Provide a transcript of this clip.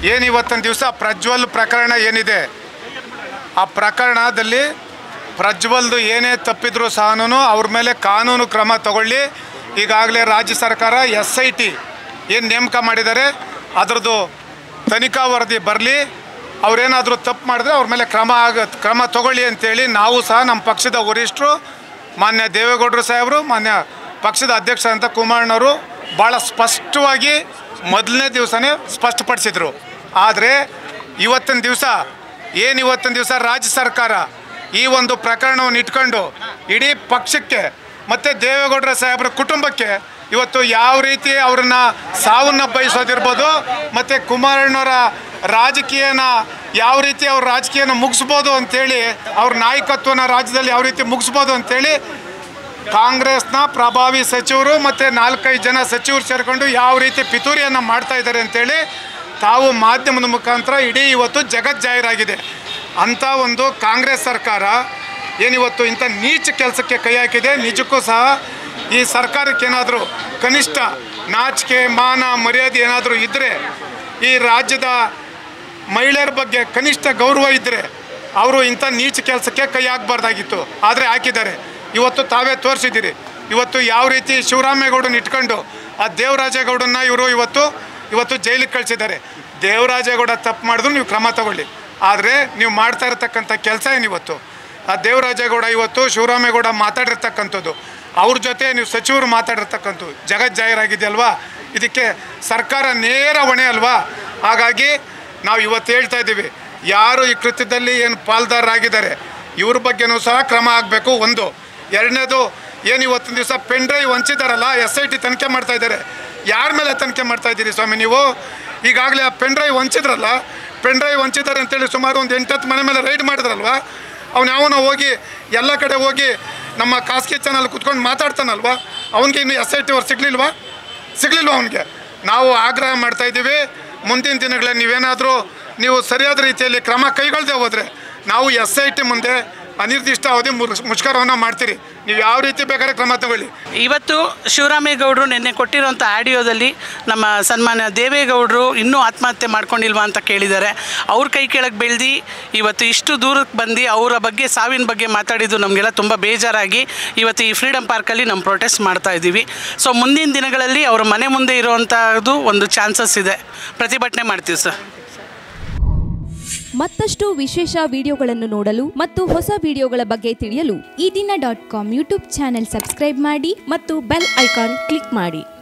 ಏನು ಇವತ್ತಿನ ದಿವಸ ಪ್ರಜ್ವಲ್ ಪ್ರಕರಣ ಏನಿದೆ, ಆ ಪ್ರಕರಣದಲ್ಲಿ ಪ್ರಜ್ವಲ್ದು ಏನೇ ತಪ್ಪಿದ್ರು ಸಹ ಅವ್ರ ಮೇಲೆ ಕಾನೂನು ಕ್ರಮ ತಗೊಳ್ಳಿ. ಈಗಾಗಲೇ ರಾಜ್ಯ ಸರ್ಕಾರ SIT ಏನು ನೇಮಕ ಮಾಡಿದ್ದಾರೆ ಅದರದ್ದು ತನಿಖಾ ವರದಿ ಬರಲಿ. ಅವರೇನಾದರೂ ತಪ್ಪು ಮಾಡಿದ್ರೆ ಅವ್ರ ಮೇಲೆ ಕ್ರಮ ತಗೊಳ್ಳಿ ಅಂತೇಳಿ ನಾವು ಸಹ ನಮ್ಮ ಪಕ್ಷದ ವರಿಷ್ಠರು ಮಾನ್ಯ ದೇವೇಗೌಡರು ಸಾಹೇಬರು, ಮಾನ್ಯ ಪಕ್ಷದ ಅಧ್ಯಕ್ಷ ಅಂತ ಕುಮಾರಣ್ಣವರು ಭಾಳ ಸ್ಪಷ್ಟವಾಗಿ ಮೊದಲನೇ ದಿವಸನೇ ಸ್ಪಷ್ಟಪಡಿಸಿದರು. ಆದರೆ ಇವತ್ತಿನ ದಿವಸ ರಾಜ್ಯ ಸರ್ಕಾರ ಈ ಒಂದು ಪ್ರಕರಣವನ್ನು ಇಟ್ಕೊಂಡು ಇಡೀ ಪಕ್ಷಕ್ಕೆ ಮತ್ತು ದೇವೇಗೌಡರ ಸಾಹೇಬರ ಕುಟುಂಬಕ್ಕೆ ಇವತ್ತು ಯಾವ ರೀತಿ ಅವ್ರನ್ನ ಸಾವನ್ನು ಬಯಸೋದಿರ್ಬೋದು ಮತ್ತು ಕುಮಾರಣ್ಣವರ ರಾಜಕೀಯನ ಯಾವ ರೀತಿ ಅವ್ರ ರಾಜಕೀಯನ ಮುಗಿಸ್ಬೋದು ಅಂಥೇಳಿ, ಅವ್ರ ನಾಯಕತ್ವನ ರಾಜ್ಯದಲ್ಲಿ ಯಾವ ರೀತಿ ಮುಗಿಸ್ಬೋದು ಅಂಥೇಳಿ ಕಾಂಗ್ರೆಸ್ನ ಪ್ರಭಾವಿ ಸಚಿವರು ಮತ್ತು 4-5 ಜನ ಸಚಿವರು ಸೇರಿಕೊಂಡು ಯಾವ ರೀತಿ ಪಿತೂರಿಯನ್ನು ಮಾಡ್ತಾ ಇದ್ದಾರೆ ಅಂಥೇಳಿ ತಾವು ಮಾಧ್ಯಮದ ಮುಖಾಂತರ ಇಡೀ ಇವತ್ತು ಜಗಜ್ಜಾಹೀರಾಗಿದೆ. ಅಂಥ ಒಂದು ಕಾಂಗ್ರೆಸ್ ಸರ್ಕಾರ ಏನಿವತ್ತು ಇಂಥ ನೀಚ ಕೆಲಸಕ್ಕೆ ಕೈ ಹಾಕಿದೆ. ನಿಜಕ್ಕೂ ಸಹ ಈ ಸರ್ಕಾರಕ್ಕೇನಾದರೂ ಕನಿಷ್ಠ ನಾಚಿಕೆ ಮಾನ ಮರ್ಯಾದೆ ಏನಾದರೂ ಇದ್ದರೆ, ಈ ರಾಜ್ಯದ ಮಹಿಳೆಯರ ಬಗ್ಗೆ ಕನಿಷ್ಠ ಗೌರವ ಇದ್ದರೆ ಅವರು ಇಂಥ ನೀಚ ಕೆಲಸಕ್ಕೆ ಕೈ ಹಾಕಬಾರ್ದಾಗಿತ್ತು. ಆದರೆ ಹಾಕಿದ್ದಾರೆ. ಇವತ್ತು ತಾವೇ ತೋರಿಸಿದ್ದೀರಿ. ಇವತ್ತು ಯಾವ ರೀತಿ ಶಿವರಾಮೇಗೌಡನ ಇಟ್ಕೊಂಡು ಆ ದೇವರಾಜೇಗೌಡನ್ನ ಇವರು ಇವತ್ತು ಜೈಲಿಗೆ ಕಳಿಸಿದ್ದಾರೆ. ದೇವರಾಜೇಗೌಡ ತಪ್ಪು ಮಾಡಿದ್ರು ನೀವು ಕ್ರಮ ತಗೊಳ್ಳಿ. ಆದರೆ ನೀವು ಮಾಡ್ತಾ ಇರತಕ್ಕಂಥ ಕೆಲಸ ಏನಿವತ್ತು ಆ ದೇವರಾಜೇಗೌಡ ಇವತ್ತು ಶಿವರಾಮೇಗೌಡ ಮಾತಾಡಿರ್ತಕ್ಕಂಥದ್ದು, ಅವ್ರ ಜೊತೆ ನೀವು ಸಚಿವರು ಮಾತಾಡಿರ್ತಕ್ಕಂಥದ್ದು ಜಗಜ್ಜಾಹೀರಾಗಿದೆಯಲ್ವಾ. ಇದಕ್ಕೆ ಸರ್ಕಾರ ನೇರ ಹೊಣೆ ಅಲ್ವಾ. ಹಾಗಾಗಿ ನಾವು ಇವತ್ತು ಹೇಳ್ತಾ ಇದ್ದೀವಿ, ಯಾರು ಈ ಕೃತ್ಯದಲ್ಲಿ ಏನು ಪಾಲ್ದಾರರಾಗಿದ್ದಾರೆ ಇವ್ರ ಬಗ್ಗೆನೂ ಸಹ ಕ್ರಮ ಆಗಬೇಕು. ಒಂದು. ಎರಡನೇದು, ಏನು ಇವತ್ತಿನ ದಿವಸ ಪೆನ್ ಡ್ರೈವ್ ಹಂಚಿದಾರಲ್ಲ, SIT ತನಿಖೆ ಮಾಡ್ತಾ ಇದ್ದಾರೆ. ಯಾರ ಮೇಲೆ ತನಿಖೆ ಮಾಡ್ತಾ ಇದ್ದೀರಿ ಸ್ವಾಮಿ ನೀವು? ಈಗಾಗಲೇ ಆ ಪೆನ್ ಡ್ರೈವ್ ಹಂಚಿದ್ದಾರೆ ಅಂತೇಳಿ ಸುಮಾರು ಒಂದು 8-10 ಮನೆ ಮೇಲೆ ರೈಡ್ ಮಾಡಿದ್ರಲ್ವ. ಯಾವನೋ ಹೋಗಿ ಎಲ್ಲ ಕಡೆ ಹೋಗಿ ನಮ್ಮ ಖಾಸಗಿ ಚಾನಲ್ ಕುತ್ಕೊಂಡು ಮಾತಾಡ್ತಾನಲ್ವ, ಅವನಿಗೆ ಇನ್ನು SIT ಅವ್ರು ಸಿಗಲಿಲ್ವ ಅವನಿಗೆ? ನಾವು ಆಗ್ರಹ ಮಾಡ್ತಾಯಿದ್ದೀವಿ, ಮುಂದಿನ ದಿನಗಳಲ್ಲಿ ನೀವೇನಾದರೂ ನೀವು ಸರಿಯಾದ ರೀತಿಯಲ್ಲಿ ಕ್ರಮ ಕೈಗೊಳ್ಳದೆ ಹೋದರೆ ನಾವು SIT ಮುಂದೆ ಅನಿರ್ದಿಷ್ಟ ಅವಧಿ ಮುಷ್ಕರವನ್ನು ಮಾಡ್ತೀರಿ. ನೀವು ಯಾವ ರೀತಿ ಬೇಕಾದ್ರೆ ಕ್ರಮ ತಗೊಳ್ಳಿ. ಇವತ್ತು ಶಿವರಾಮೇಗೌಡರು ನಿನ್ನೆ ಕೊಟ್ಟಿರೋಂಥ ಆಡಿಯೋದಲ್ಲಿ ನಮ್ಮ ಸನ್ಮಾನ್ಯ ದೇವೇಗೌಡರು ಇನ್ನೂ ಆತ್ಮಹತ್ಯೆ ಮಾಡ್ಕೊಂಡಿಲ್ವಾ ಅಂತ ಕೇಳಿದ್ದಾರೆ. ಅವ್ರ ಕೈ ಕೆಳಗೆ ಬೆಳೆದು ಇವತ್ತು ಇಷ್ಟು ದೂರಕ್ಕೆ ಬಂದು ಅವರ ಬಗ್ಗೆ ಸಾವಿನ ಬಗ್ಗೆ ಮಾತಾಡಿದ್ದು ನಮಗೆಲ್ಲ ತುಂಬ ಬೇಜಾರಾಗಿ ಇವತ್ತು ಈ ಫ್ರೀಡಮ್ ಪಾರ್ಕಲ್ಲಿ ನಮ್ಮ ಪ್ರೊಟೆಸ್ಟ್ ಮಾಡ್ತಾ ಇದ್ದೀವಿ. ಸೊ ಮುಂದಿನ ದಿನಗಳಲ್ಲಿ ಅವರ ಮನೆ ಮುಂದೆ ಇರುವಂಥದ್ದು ಒಂದು ಚಾನ್ಸಸ್ ಇದೆ, ಪ್ರತಿಭಟನೆ ಮಾಡ್ತೀವಿ ಸರ್. ಮತ್ತಷ್ಟು ವಿಶೇಷ ವಿಡಿಯೋಗಳನ್ನು ನೋಡಲು ಮತ್ತು ಹೊಸ ವಿಡಿಯೋಗಳ ಬಗ್ಗೆ ತಿಳಿಯಲು ಈ ದಿನ.com ಯೂಟ್ಯೂಬ್ ಚಾನೆಲ್ ಸಬ್ಸ್ಕ್ರೈಬ್ ಮಾಡಿ ಮತ್ತು ಬೆಲ್ ಐಕಾನ್ ಕ್ಲಿಕ್ ಮಾಡಿ.